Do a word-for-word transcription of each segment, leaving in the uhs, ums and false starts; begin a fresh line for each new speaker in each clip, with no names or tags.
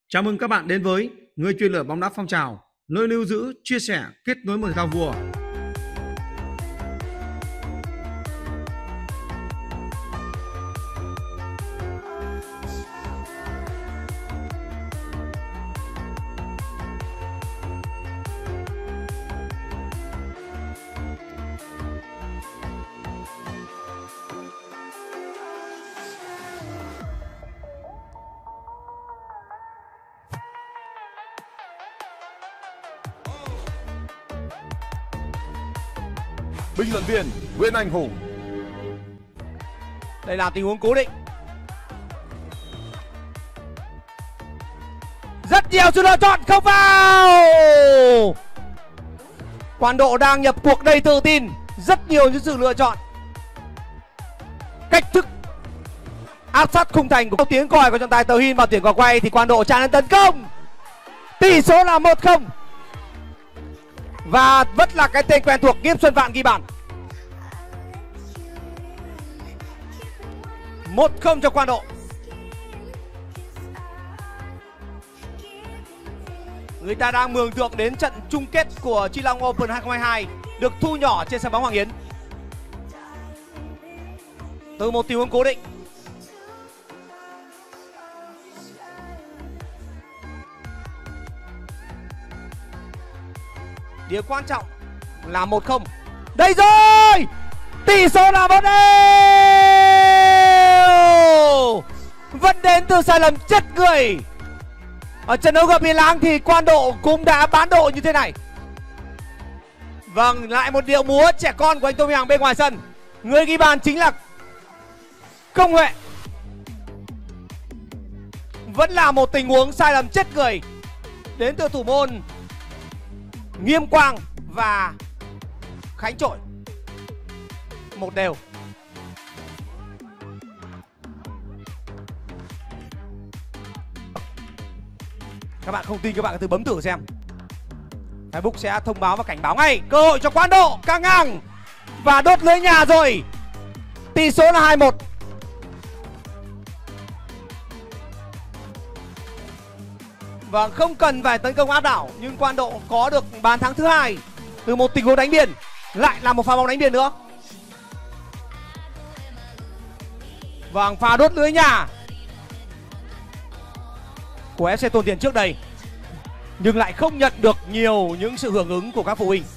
Chào mừng các bạn đến với Người truyền lửa bóng đá phong trào, nơi lưu giữ, chia sẻ, kết nối một thể thao vua.
Bình luận viên Nguyễn Anh Hùng.
Đây là tình huống cố định. Rất nhiều sự lựa chọn không vào. Quan Độ đang nhập cuộc đầy tự tin. Rất nhiều những sự lựa chọn. Cách thức áp sát khung thành của tiếng còi của trọng tài Tờ Hin vào tiếng còi quay thì Quan Độ tràn lên tấn công. Tỷ số là một không. Và vẫn là cái tên quen thuộc, Nghiêm Xuân Vạn ghi bàn. một không cho Quan Độ. Người ta đang mường tượng đến trận chung kết của Chi Lăng Open hai không hai hai được thu nhỏ trên sân bóng Hoàng Yến. Từ một tình huống cố định, điều quan trọng là một không. Đây rồi, tỷ số là một đều. Vẫn đến từ sai lầm chết người. Ở trận đấu gặp Yên Láng thì Quan Độ cũng đã bán độ như thế này. Vâng, lại một điệu múa trẻ con của anh Tô Minh Hằng bên ngoài sân. Người ghi bàn chính là Công Huệ. Vẫn là một tình huống sai lầm chết người đến từ thủ môn Nghiêm Quang và Khánh Trội. Một đều. Các bạn không tin các bạn có thử bấm thử xem. Facebook sẽ thông báo và cảnh báo ngay. Cơ hội cho Quan Độ căng ngang và đốt lưới nhà rồi. Tỷ số là hai một. Và không cần phải tấn công áp đảo, nhưng Quan Độ có được bàn thắng thứ hai từ một tình huống đánh biên. Lại là một pha bóng đánh biên nữa. Vâng, pha đốt lưới nhà của ép xê Tôn Tiền trước đây, nhưng lại không nhận được nhiều những sự hưởng ứng của các phụ huynh.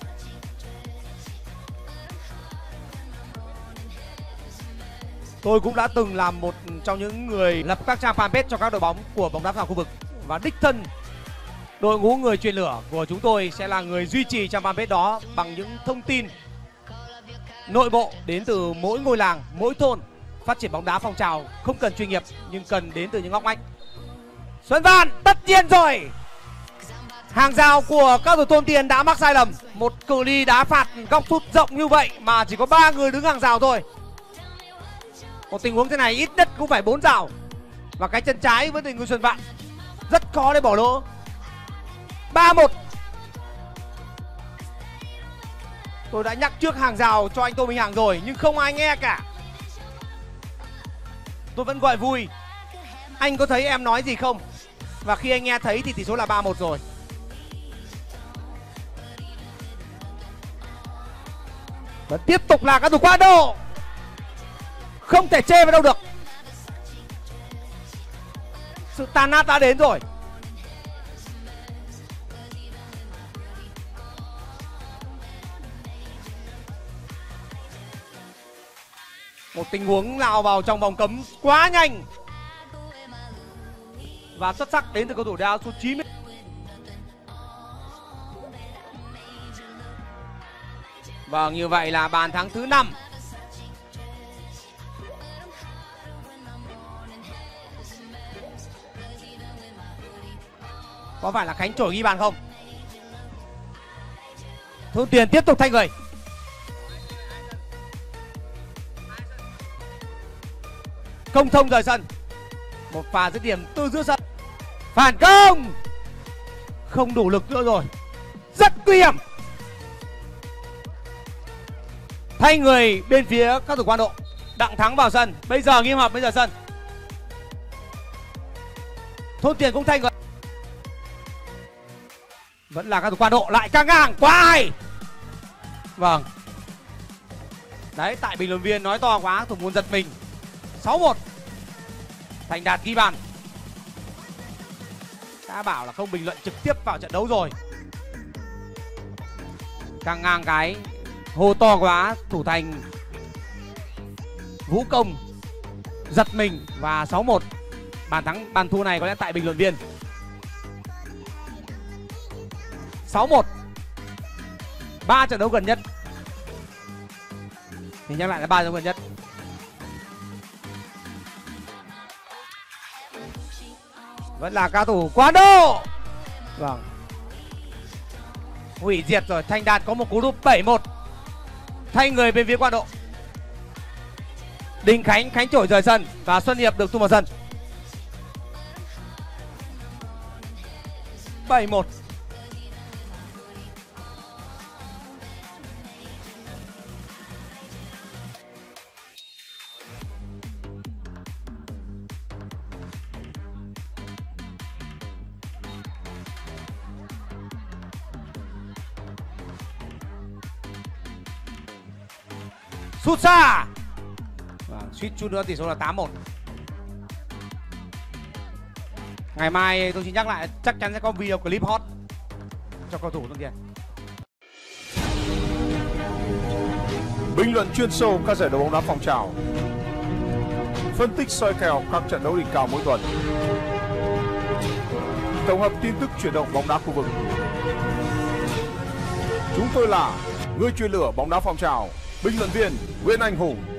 Tôi cũng đã từng làm một trong những người lập các trang fanpage cho các đội bóng của bóng đá vào khu vực, và đích thân đội ngũ người truyền lửa của chúng tôi sẽ là người duy trì trang fanpage đó bằng những thông tin nội bộ đến từ mỗi ngôi làng, mỗi thôn. Phát triển bóng đá phong trào không cần chuyên nghiệp nhưng cần đến từ những ngóc ngách. Xuân Vạn tất nhiên rồi. Hàng rào của các thủ Tôn Tiền đã mắc sai lầm. Một cự ly đá phạt góc sút rộng như vậy mà chỉ có ba người đứng hàng rào thôi. Một tình huống thế này ít nhất cũng phải bốn rào. Và cái chân trái với tình huống Xuân Vạn rất khó để bỏ lỡ. Ba một. Tôi đã nhắc trước hàng rào cho anh Tô Minh Hằng rồi nhưng không ai nghe cả. Tôi vẫn gọi vui. Anh có thấy em nói gì không? Và khi anh nghe thấy thì tỷ số là ba một rồi. Vẫn tiếp tục là các thủ Quan Độ. Không thể chê vào đâu được. Sự tàn nát đã đến rồi. Một tình huống lao vào trong vòng cấm quá nhanh và xuất sắc đến từ cầu thủ đá áo số chín. Vâng, như vậy là bàn thắng thứ năm. Có phải là Khánh Trổi ghi bàn không? Tôn Tiền tiếp tục thay người. Công Thông rời sân. Một pha dứt điểm từ giữa sân. Phản công. Không đủ lực nữa rồi. Rất nguy hiểm. Thay người bên phía các thủ Quan Độ. Đặng Thắng vào sân. Bây giờ Nghiêm Hợp mới rời sân. Tôn Tiền cũng thay người. Vẫn là các thủ quan độ lại căng ngang quá hay. Vâng. Đấy, tại bình luận viên nói to quá, thủ môn giật mình. sáu một. Thành Đạt ghi bàn. Đã bảo là không bình luận trực tiếp vào trận đấu rồi. Căng ngang cái hô to quá, thủ thành Vũ Công giật mình và sáu một. Bàn thắng bàn thua này có lẽ tại bình luận viên. sáu một. ba trận đấu gần nhất. Thì nhắc lại là ba trận đấu gần nhất. Vẫn là cao thủ Quá Độ. Vâng. Hủy diệt rồi. Thành Đạt có một cú đúp bảy một. Thay người bên phía Quá Độ. Đình Khánh Khánh Chổi rời sân và Xuân Hiệp được tung vào sân. bảy một. Sút xa. Và suýt chút nữa tỷ số là tám một. Ngày mai tôi xin nhắc lại chắc chắn sẽ có video clip hot cho cầu thủ Tuấn Kiệt.
Bình luận chuyên sâu các giải đấu bóng đá phong trào. Phân tích soi kèo các trận đấu đỉnh cao mỗi tuần. Tổng hợp tin tức chuyển động bóng đá khu vực. Chúng tôi là người truyền lửa bóng đá phong trào. Bình luận viên Nguyễn Anh Hùng.